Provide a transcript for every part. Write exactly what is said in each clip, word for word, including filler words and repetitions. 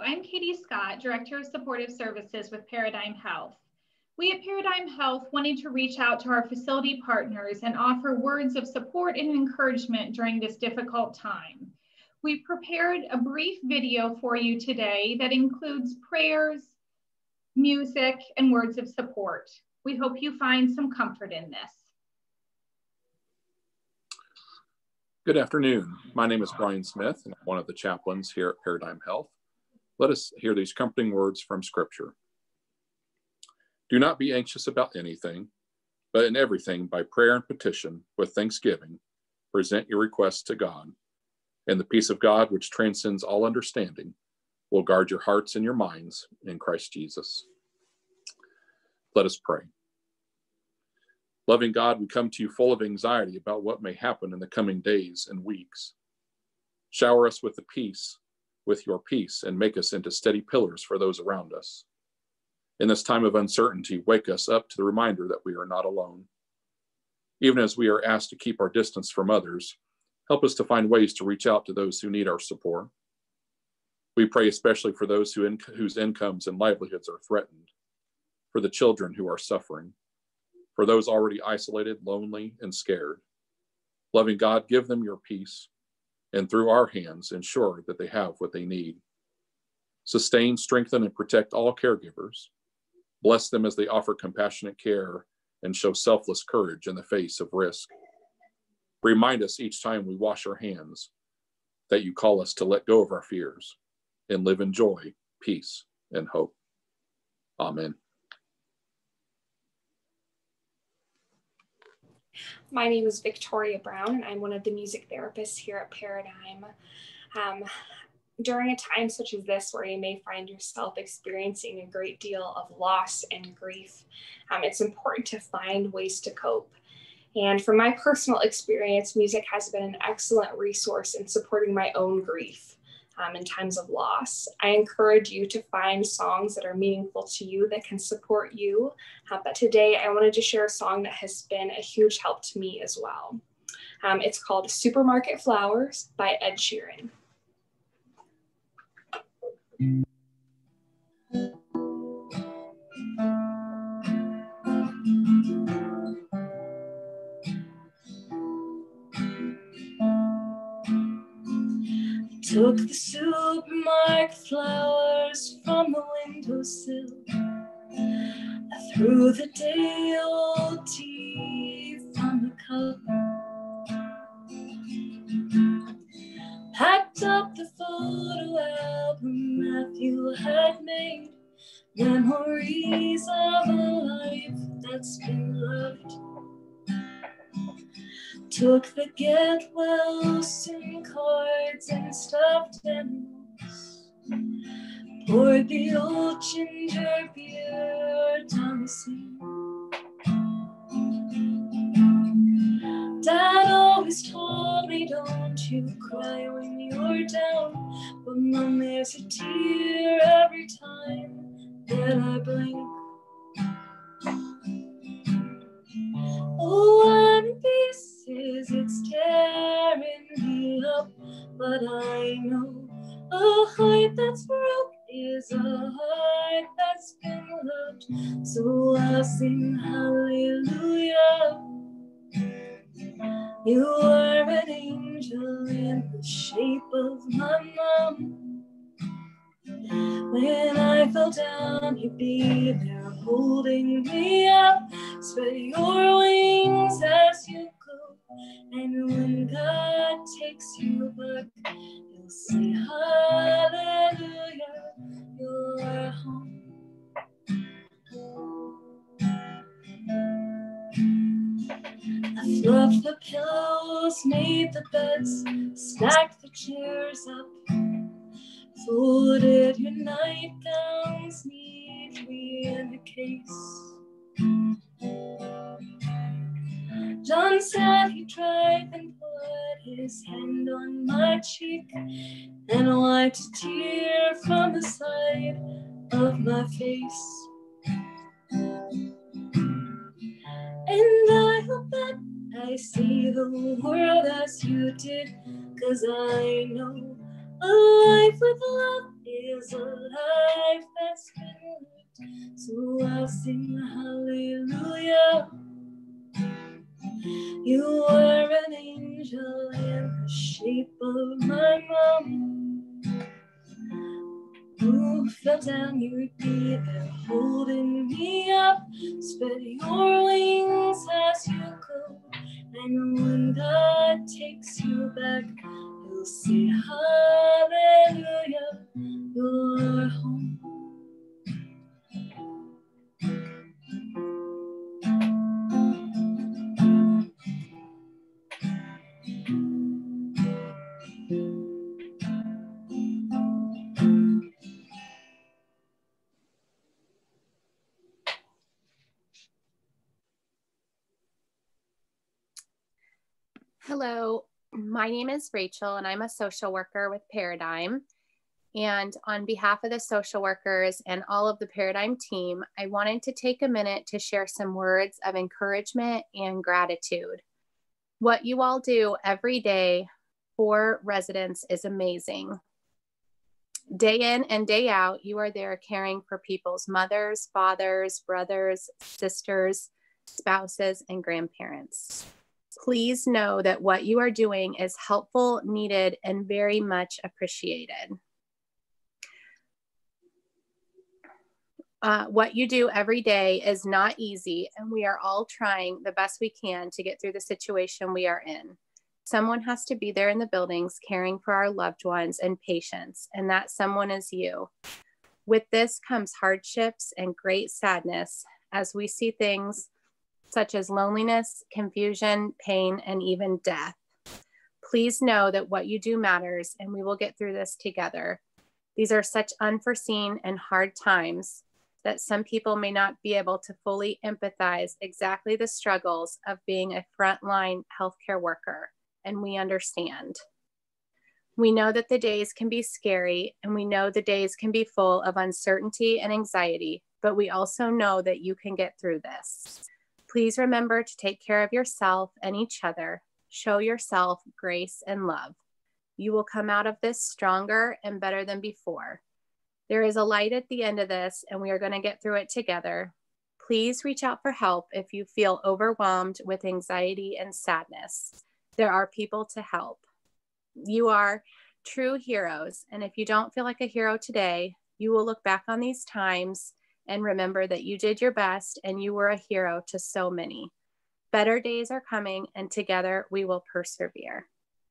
I'm Katie Scott, Director of Supportive Services with Paradigm Health. We at Paradigm Health wanted to reach out to our facility partners and offer words of support and encouragement during this difficult time. We prepared a brief video for you today that includes prayers, music, and words of support. We hope you find some comfort in this. Good afternoon. My name is Brian Smith, and I'm one of the chaplains here at Paradigm Health. Let us hear these comforting words from Scripture. Do not be anxious about anything, but in everything, by prayer and petition, with thanksgiving, present your requests to God. And the peace of God, which transcends all understanding, will guard your hearts and your minds in Christ Jesus. Let us pray. Loving God, we come to you full of anxiety about what may happen in the coming days and weeks. Shower us with the peace, with your peace, and make us into steady pillars for those around us. In this time of uncertainty, wake us up to the reminder that we are not alone. Even as we are asked to keep our distance from others, help us to find ways to reach out to those who need our support. We pray especially for those who in, whose incomes and livelihoods are threatened, for the children who are suffering, for those already isolated, lonely, and scared. Loving God, give them your peace, and through our hands, ensure that they have what they need. Sustain, strengthen, and protect all caregivers. Bless them as they offer compassionate care and show selfless courage in the face of risk. Remind us each time we wash our hands that you call us to let go of our fears and live in joy, peace, and hope. Amen. My name is Victoria Brown, and I'm one of the music therapists here at Paradigm. Um, during a time such as this, where you may find yourself experiencing a great deal of loss and grief, um, it's important to find ways to cope. And from my personal experience, music has been an excellent resource in supporting my own grief. Um, in times of loss. I encourage you to find songs that are meaningful to you, that can support you. Uh, but today I wanted to share a song that has been a huge help to me as well. Um, it's called Supermarket Flowers by Ed Sheeran. Took the supermarket flowers from the windowsill. I threw the day-old tea from the cup. Packed up the photo album Matthew had made. Memories of a life that's been loved. Took the get well soon cards and stuffed animals. Poured the old ginger beer down the sink. Dad always told me, don't you cry when you're down. But Mom, there's a tear every time that I blink. Oh, one piece it's tearing me up, but I know a heart that's broke is a heart that's been loved. So I'll sing hallelujah. You are an angel in the shape of my mom. When I fell down, you'd be there holding me up. Spread your wings as you go, and when God takes you back, you'll say hallelujah, you're home. I fluffed the pillows, made the beds, stacked the chairs up, folded your nightgowns neatly in a case. John said he tried and put his hand on my cheek and wiped a tear from the side of my face. And I hope that I see the world as you did, 'cause I know a life with love is a life that's been lived. So I'll sing hallelujah. You were an angel in the shape of my mom, who fell down, you'd be there holding me up. Spread your wings as you go, and when God takes you back, you'll say hallelujah, you're home. Hello, my name is Rachel and I'm a social worker with Paradigm. And on behalf of the social workers and all of the Paradigm team, I wanted to take a minute to share some words of encouragement and gratitude. What you all do every day for residents is amazing. Day in and day out, you are there caring for people's mothers, fathers, brothers, sisters, spouses, and grandparents. Please know that what you are doing is helpful, needed, and very much appreciated. Uh, what you do every day is not easy, and we are all trying the best we can to get through the situation we are in. Someone has to be there in the buildings caring for our loved ones and patients, and that someone is you. With this comes hardships and great sadness as we see things such as loneliness, confusion, pain, and even death. Please know that what you do matters, and we will get through this together. These are such unforeseen and hard times that some people may not be able to fully empathize exactly the struggles of being a frontline healthcare worker, and we understand. We know that the days can be scary, and we know the days can be full of uncertainty and anxiety, but we also know that you can get through this. Please remember to take care of yourself and each other. Show yourself grace and love. You will come out of this stronger and better than before. There is a light at the end of this, and we are going to get through it together. Please reach out for help if you feel overwhelmed with anxiety and sadness. There are people to help. You are true heroes, and if you don't feel like a hero today, you will look back on these times and remember that you did your best and you were a hero to so many. Better days are coming, and together we will persevere.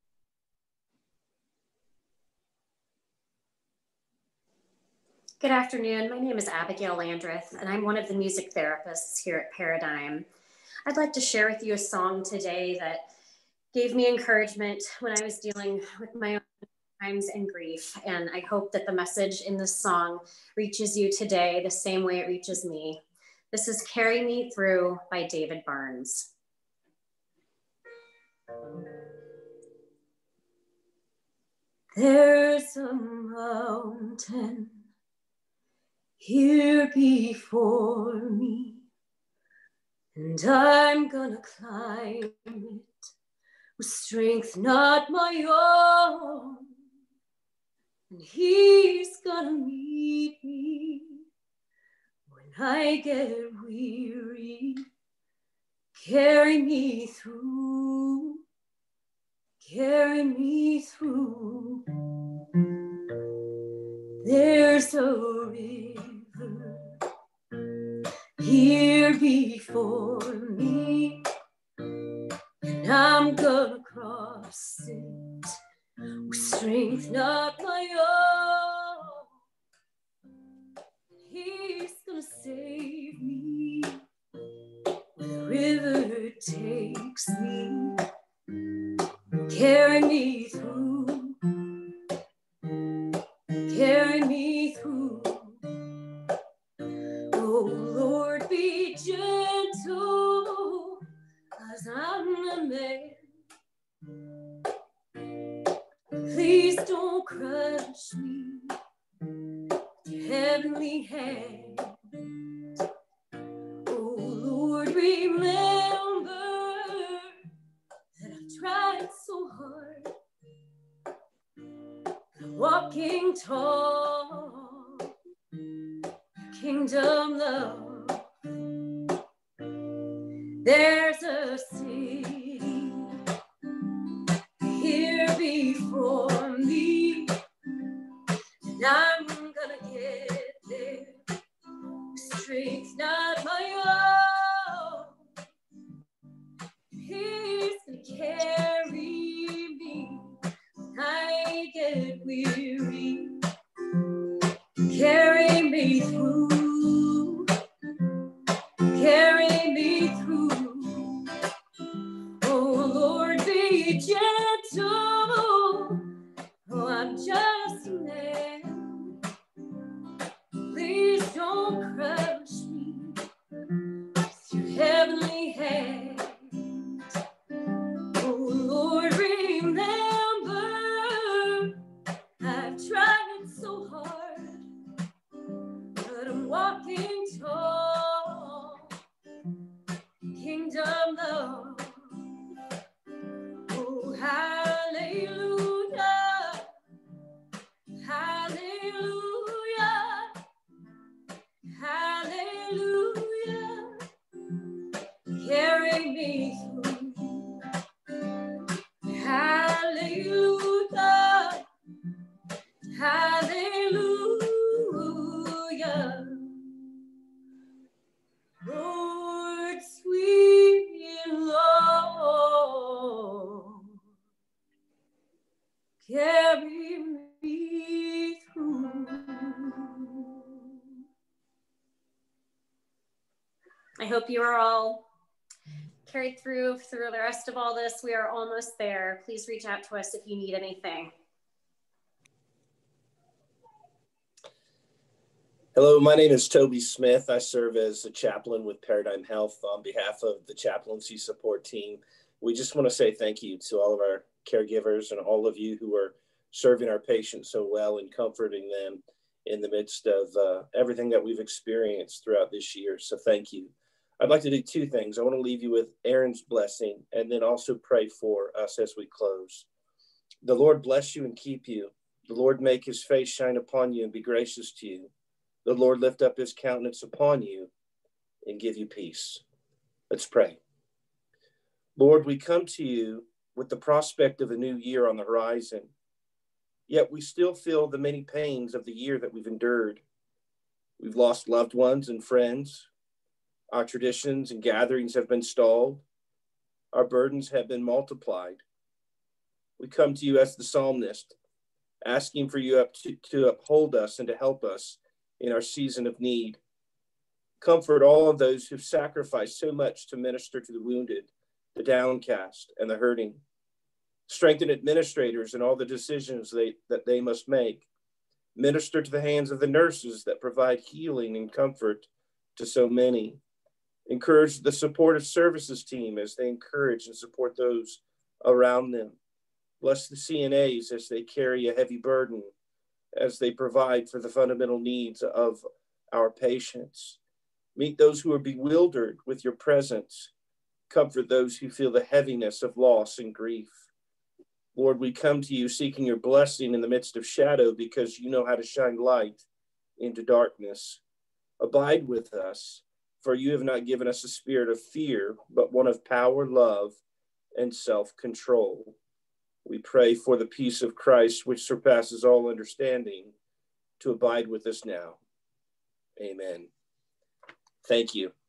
Good afternoon. My name is Abigail Landreth, and I'm one of the music therapists here at Paradigm. I'd like to share with you a song today that gave me encouragement when I was dealing with my own times and grief. And I hope that the message in this song reaches you today the same way it reaches me. This is Carry Me Through by David Barnes. There's a mountain here before me, and I'm gonna climb it with strength not my own. And he's gonna meet me when I get weary. Carry me through, carry me through. There's a river here before me, and I'm gonna cross it with strength not my own. He's gonna save me when the river takes me. Carry me through, carry me through. Oh Lord, be gentle, 'cause I'm a man. Please don't crush me, your heavenly hand. Oh Lord, remember that I've tried so hard. I walking tall, kingdom love. There's a city here before me, and I'm gonna get there. Strength's not my own. He's gonna carry me. I get weary. Carry me through. Carry me through. Oh Lord, be gentle. Oh, I'm just a man. Please don't crush me with your heavenly hand. Oh Lord, remember, I've tried so hard, but I'm walking tall, kingdom love. Oh, hallelujah, hallelujah, hallelujah. Carry me through. Hallelujah, hallelujah. Lord, sweet Lord, carry me through. I hope you are all carried through through the rest of all this. We are almost there. Please reach out to us if you need anything. Hello, my name is Toby Smith. I serve as a chaplain with Paradigm Health. On behalf of the chaplaincy support team, we just want to say thank you to all of our caregivers and all of you who are serving our patients so well and comforting them in the midst of uh, everything that we've experienced throughout this year. So thank you. I'd like to do two things. I want to leave you with Aaron's blessing and then also pray for us as we close. The Lord bless you and keep you. The Lord make his face shine upon you and be gracious to you. The Lord lift up his countenance upon you and give you peace. Let's pray. Lord, we come to you with the prospect of a new year on the horizon, yet we still feel the many pains of the year that we've endured. We've lost loved ones and friends. Our traditions and gatherings have been stalled. Our burdens have been multiplied. We come to you as the psalmist, asking for you up to, to uphold us and to help us in our season of need. Comfort all of those who've sacrificed so much to minister to the wounded, the downcast, and the hurting. Strengthen administrators in all the decisions they, that they must make. Minister to the hands of the nurses that provide healing and comfort to so many. Encourage the supportive services team as they encourage and support those around them. Bless the C N As as they carry a heavy burden, as they provide for the fundamental needs of our patients. Meet those who are bewildered with your presence. Comfort those who feel the heaviness of loss and grief. Lord, we come to you seeking your blessing in the midst of shadow because you know how to shine light into darkness. Abide with us, for you have not given us a spirit of fear, but one of power, love, and self-control. We pray for the peace of Christ, which surpasses all understanding, to abide with us now. Amen. Thank you.